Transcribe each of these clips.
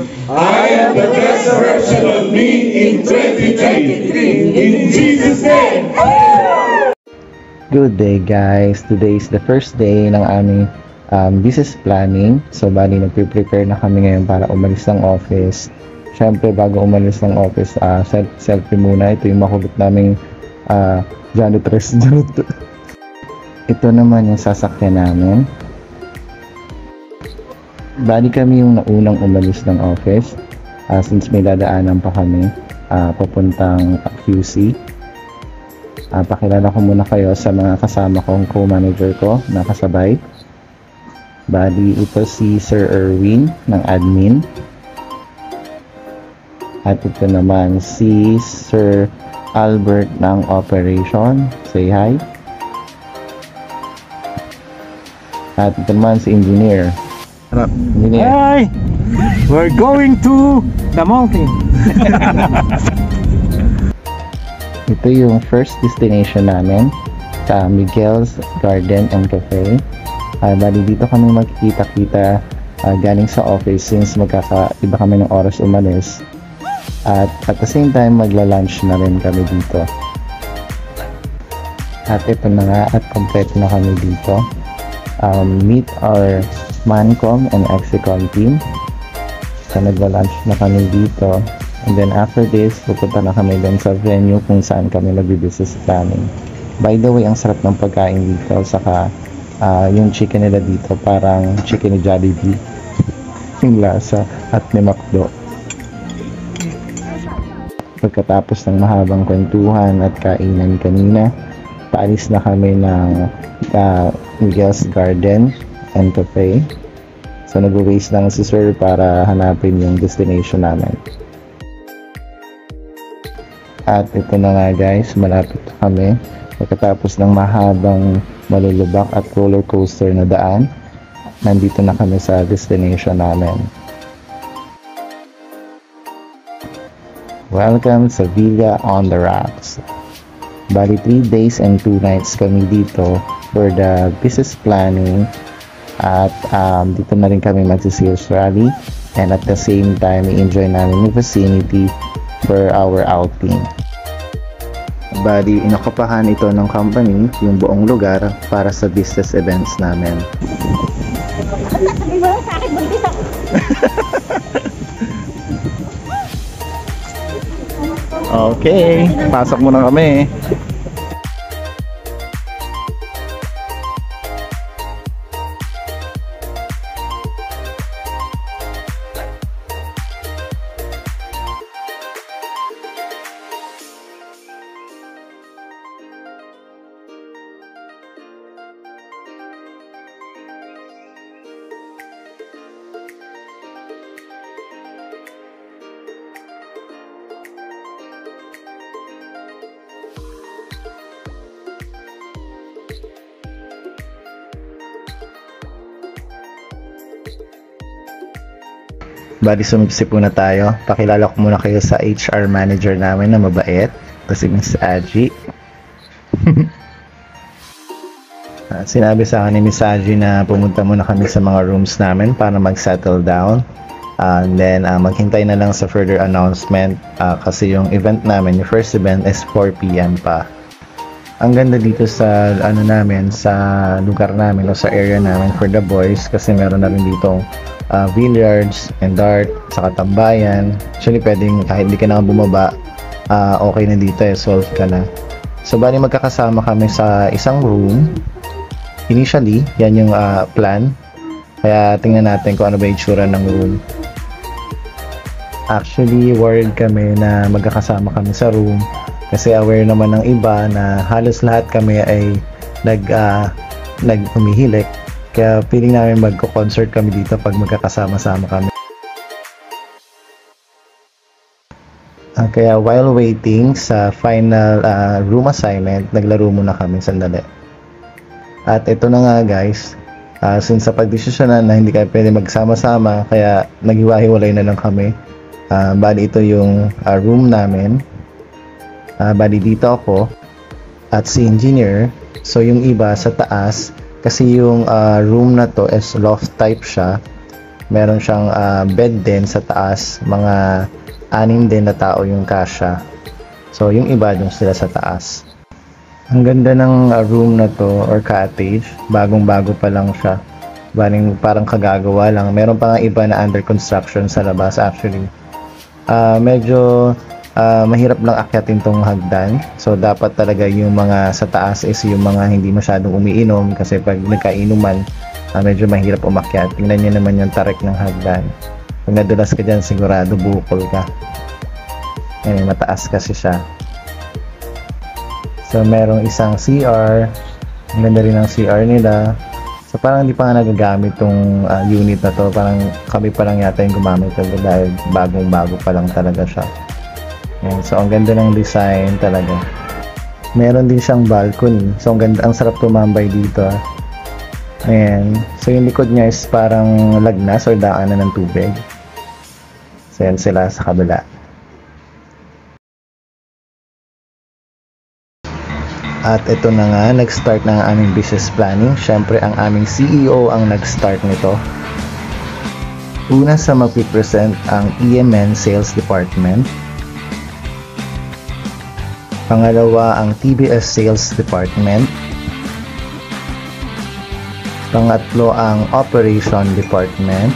I am the best version of me in 2023. In Jesus' name. Good day guys! Today is the first day ng aming business planning. So bali nagpe-prepare na kami ngayon para umalis ng office. Siyempre bago umalis ng office, selfie muna. Ito yung makulit naming janitress. Ito naman yung sasakyan namin. Bali kami yung naunang umalis ng office since may dadaanan pa kami papuntang QC. Pakilala ko muna kayo sa mga kasama kong co-manager ko na kasabay. Bali ito si Sir Erwin ng admin. At ito naman si Sir Albert ng operation. Say hi. At ito naman si engineer. Engineer. Hi! We're going to the mountain. Ito yung first destination namin sa Miguel's Garden and Cafe. Bali dito kami magkikita-kita galing sa office since magkakaiba kami ng oras umalis. At the same time magla-lunch na rin kami dito. At ito na nga at kompleto na kami dito. Meet our Mancom and Execon team. So nagla-lunch na kami dito. And then after this, pupunta na kami dun sa venue kung saan kami nag-business planning. By the way, ang sarap ng pagkain dito. Saka yung chicken nila dito parang chicken ni Jollibee. Yung lasa at ni McDo. Pagkatapos ng mahabang kwentuhan at kainan kanina, paalis na kami ng Miguel's Garden and Cafe. So nag-waste lang si Sir para hanapin yung destination namin. At ito na nga guys, malapit kami. Pagkatapos ng mahabang malulubak at roller coaster na daan, nandito na kami sa destination namin. Welcome sa Villa on the Rocks. Bali 3 days and 2 nights kami dito for the business planning. At dito na rin kami mag-sales rally. And at the same time, i-enjoy namin yung vicinity for our outing. Bali, inakopahan ito ng company yung buong lugar para sa business events namin. Okay, pasok muna kami. Bali, sumipsip muna tayo. Pakilala ko muna kayo sa HR manager namin na mabait. Kasi Miss Aji. Sinabi sa akin ni Miss Aji na pumunta muna kami sa mga rooms namin para mag-settle down. And then, maghintay na lang sa further announcement. Kasi yung event namin, yung first event is 4 PM pa. Ang ganda dito sa namin, sa lugar namin o sa area namin for the boys. Kasi meron na rin ditong billiards and dart sa tambayan. Actually pwedeng kahit hindi ka na bumaba, okay na dito solve ka na. So bali magkakasama kami sa isang room. Initially yan yung plan, kaya tingnan natin kung ano ba yung itsura ng room. Actually worried kami na magkakasama kami sa room kasi aware naman ng iba na halos lahat kami ay humihilik. Kaya feeling namin magko-concert kami dito pag magkakasama-sama kami. Kaya while waiting sa final room assignment, naglaro muna kami sandali. At ito na nga guys, since sa pagdesisyonan na hindi kami pwede magsama-sama, kaya naghiwa-hiwalay na lang kami. Bali ito yung room namin. Bali dito ako at si engineer. So yung iba sa taas, kasi yung room na to is loft type siya. Meron siyang bed din sa taas, mga 6 din na tao yung kasya. So yung iba dun sila sa taas. Ang ganda ng room na to or cottage, bagong-bago pa lang siya. Parang kagagawa lang. Meron pa nga iba na under construction sa labas actually. Medyo mahirap lang akyatin tong hagdan. So dapat talaga yung mga sa taas is yung mga hindi masyadong umiinom kasi pag nagkainuman, medyo mahirap umakyat. Tingnan niyo naman yung tarik ng hagdan. Pag nadulas ka dyan, sigurado bukol ka. Mataas kasi siya. So merong isang CR. Ang ganda rin ng CR nila. So parang hindi pa nga nagagamit tong unit na to. Parang kami pa lang yata yung gumamit talaga dahil bagong-bago pa lang talaga siya. Ayan. So ang ganda ng design talaga. Meron din siyang balcony. So ang ganda, ang sarap tumambay dito. Ayan. So yung likod niya is parang lagnas or daanan ng tubig. So yan sila sa kabila. At ito na nga, nag-start na ang aming business planning. Siyempre, ang aming CEO ang nag-start nito. Una sa mag-present ang EMN Sales Department. Pangalawa, ang TBS Sales Department. Pangatlo, ang Operation Department.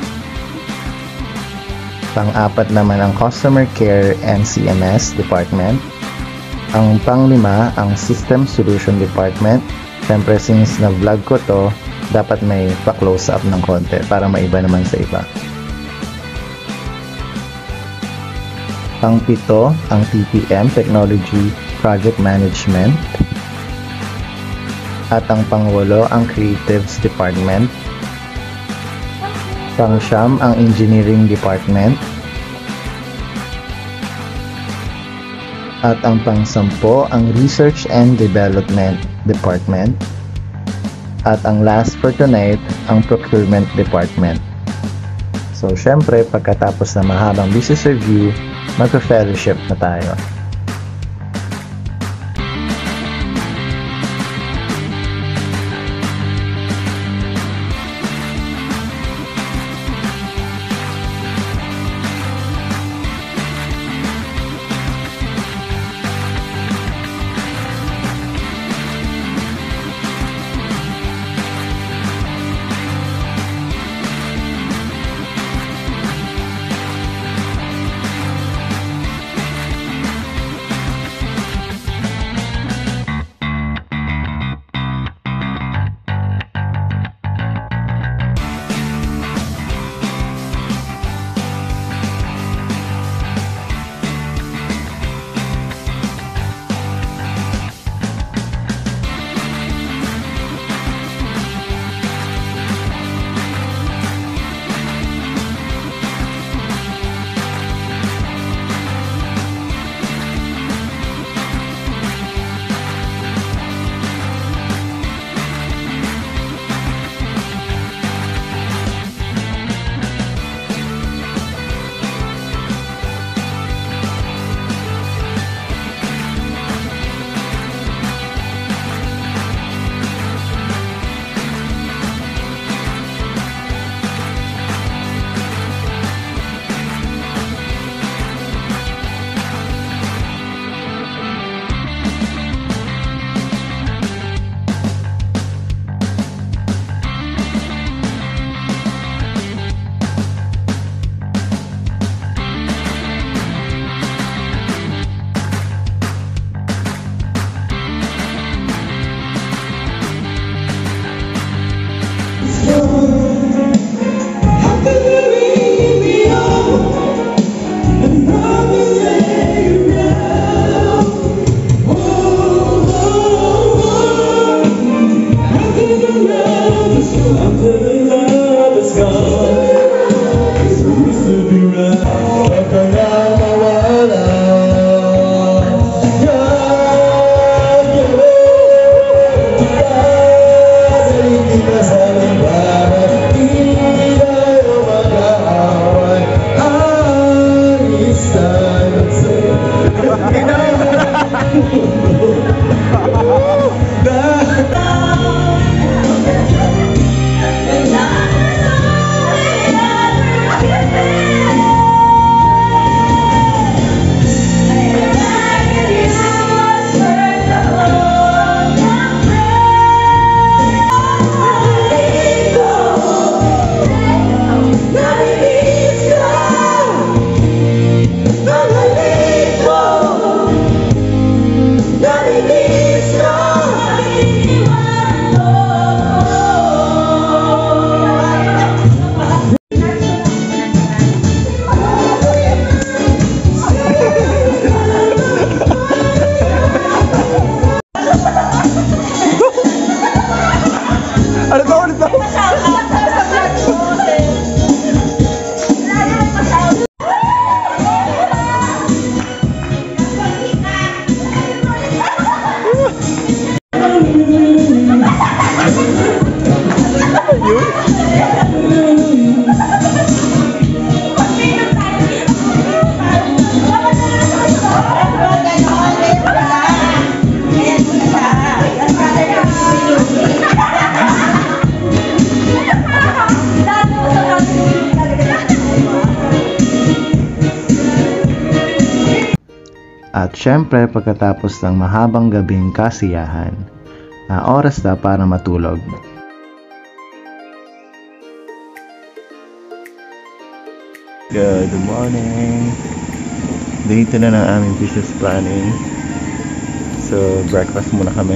Pang-apat naman, ang Customer Care and CMS Department. Ang panglima, ang System Solution Department. Siyempre, since na-vlog ko to, dapat may pa-close up ng konti para maiba naman sa iba. Pang-pito, ang TPM, Technology Project Management. At ang pang-walo, ang Creatives Department. Pang-siyam, ang Engineering Department. At ang pang-sampo, ang Research and Development Department. At ang last for tonight, ang Procurement Department. So, syempre, pagkatapos na mahabang business review, magpa-fellowship na tayo. At syempre, pagkatapos ng mahabang gabing kasiyahan, oras na para matulog. Good morning! Day 2 na ng aming business planning. So, breakfast muna kami.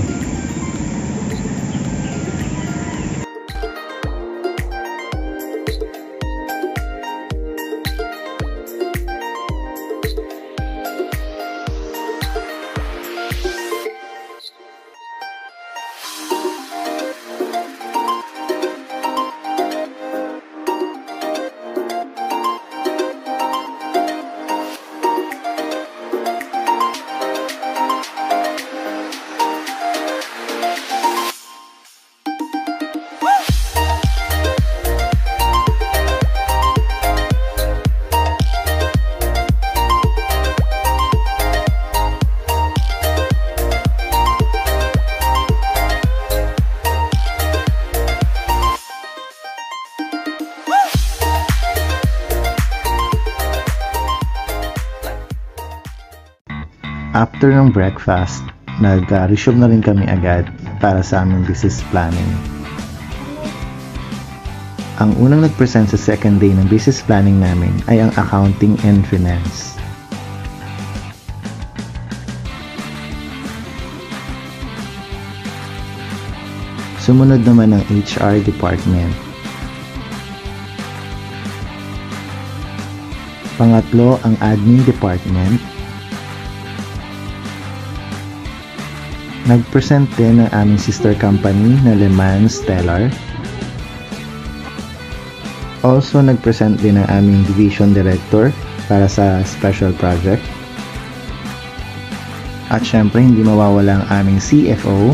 After ng breakfast, nag-resume na rin kami agad para sa aming business planning. Ang unang nag-present sa second day ng business planning namin ay ang accounting and finance. Sumunod naman ang HR department. Pangatlo ang admin department. Nag-present din ang aming sister company na Le Mans Stellar. Also, nag-present din ang aming division director para sa special project. At syempre, hindi mawawala ang aming CFO.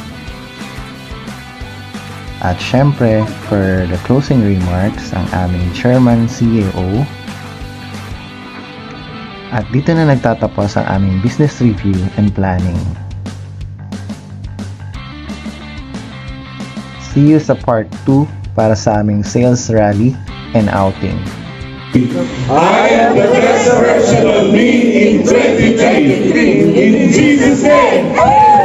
At syempre, for the closing remarks, ang aming chairman CEO. At dito na nagtatapos ang aming business review and planning. See you sa part 2 para sa aming sales rally and outing. I am the best version of me in 2023. In Jesus' name.